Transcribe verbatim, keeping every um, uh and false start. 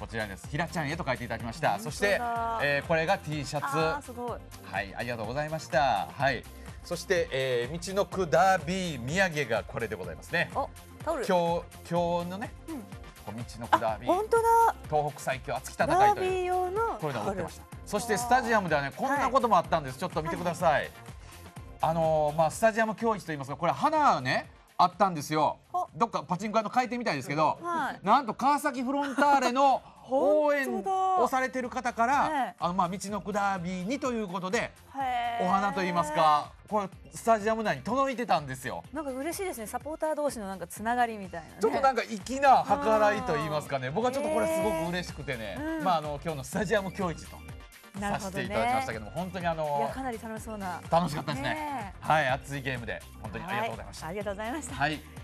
ちらです。ひらちゃんへと書いていただきました。そして、えー、これが T シャツ。 すごい。 はい、ありがとうございました。はい。そして、えー、道のくダービー土産がこれでございますね。 お、タオル。 今日今日のね、うん、道のくダービー。 本当だ。 東北最強熱き戦いという。 ダービー用のこれで売ってました。そしてスタジアムではね、こんなこともあったんです。ちょっと見てください。はい、あのー、まあスタジアム教室と言いますか、これ花ねあったんですよ。どっかパチンコ屋の開店みたいですけど、はい、なんと川崎フロンターレの応援をされてる方から、あのまあ道のくダービーにということでお花といいますか、これスタジアム内に届いてたんですよ。 なんか嬉しいですね。サポーター同士のなんかつながりみたいな、ね、 ちょっとなんか粋な計らいといいますかね、僕はちょっとこれすごく嬉しくてね、うん、まああの今日のスタジアム今日市とさせていただきましたけども、本当にあのいやかなり楽しそうな、 楽しかったですね。はい、熱いゲームで本当にありがとうございました。 ありがとうございました。 はい。